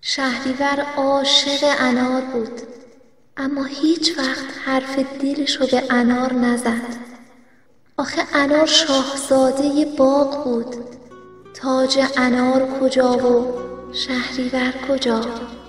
شهریور عاشق انار بود، اما هیچ وقت حرف دلشو به انار نزد. آخه انار شاهزاده باغ بود، تاج انار کجا و شهریور کجا؟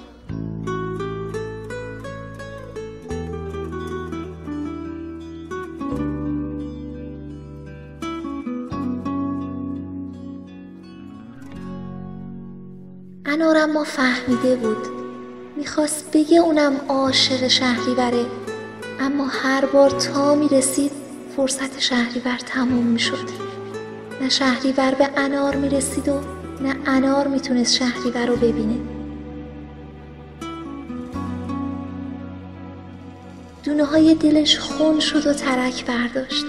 انار اما فهمیده بود، میخواست بگه اونم عاشق شهریوره، اما هر بار تا میرسید فرصت شهریور تموم میشد. نه شهریور به انار میرسید و نه انار میتونست شهریور رو ببینه. دونه های دلش خون شد و ترک برداشت.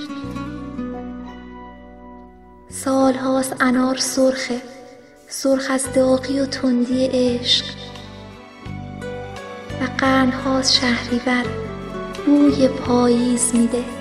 سال هاست انار سرخه، سرخ از داغی و تندی عشق، و قرن هاست شهریور بوی پاییز میده.